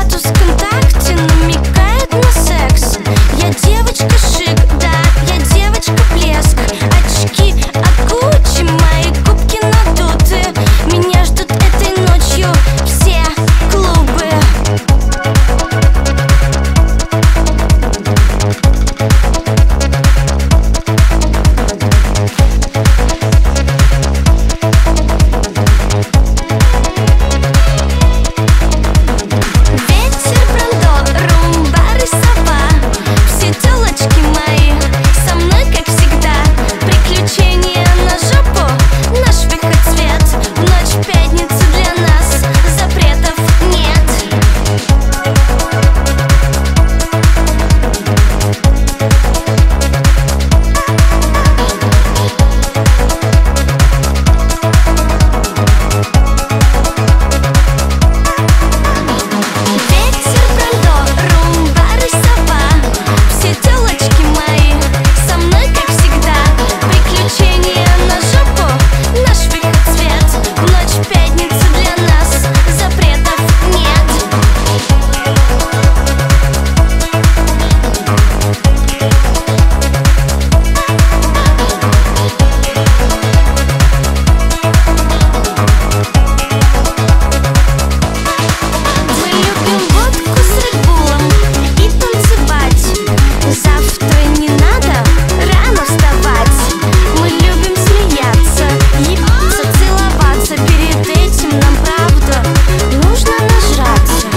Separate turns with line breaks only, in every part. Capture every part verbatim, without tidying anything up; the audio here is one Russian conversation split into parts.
статус ВКонтакте намекает на секс. Я девочка шик, да, я девочка блеск. Очки от Гуччи, мои губки надуты. Меня ждут этой ночью все клубы. Ветер, брандо, румба, рисова. Все тёлочки мои со мной, как всегда. Приключения на жопу, наш выход свет. В ночь пятницы для нас запретов нет. Ветер, брандо, румба, рисова. Все тёлочки мои со мной, как всегда. Приключения на жопу, наш выход свет. В ночь пятницы для нас запретов нет. Мы любим водку с Редбулом и танцевать. Завтра не надо рано вставать. Мы любим смеяться, ебаться, целоваться. Перед этим нам, правда, нужно нажраться.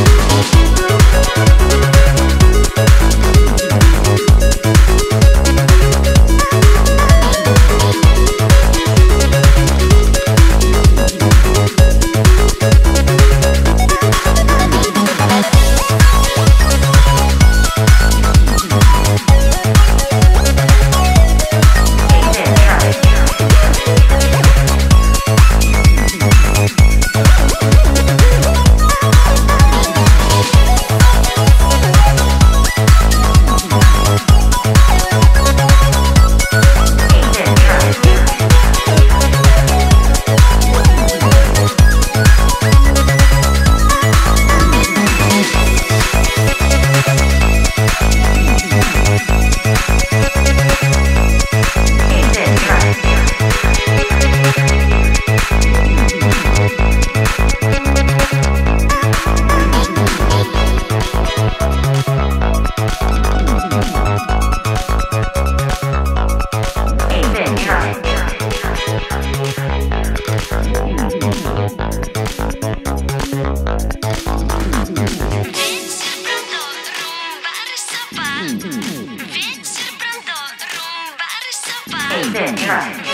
Ветер, брандо, румба, рисова.